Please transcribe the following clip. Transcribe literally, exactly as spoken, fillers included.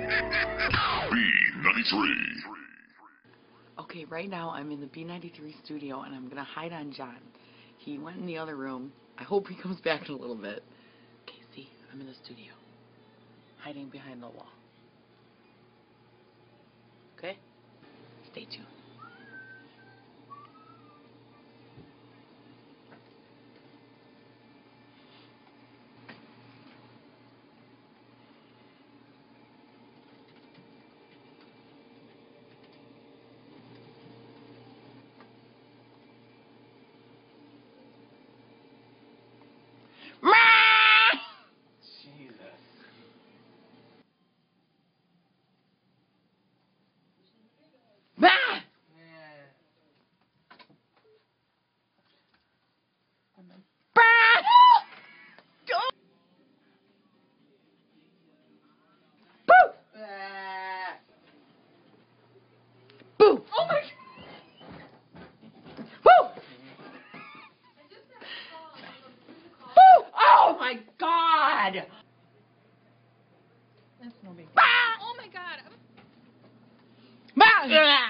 B ninety-three. Okay, right now I'm in the B ninety-three studio and I'm gonna hide on John. He went in the other room. I hope he comes back in a little bit. Okay, see, I'm in the studio. Hiding behind the wall. Okay? Stay tuned. Boo! Oh my! Woo! Woo! Oh my God! That's no big deal. Ah! Oh my God. Ah!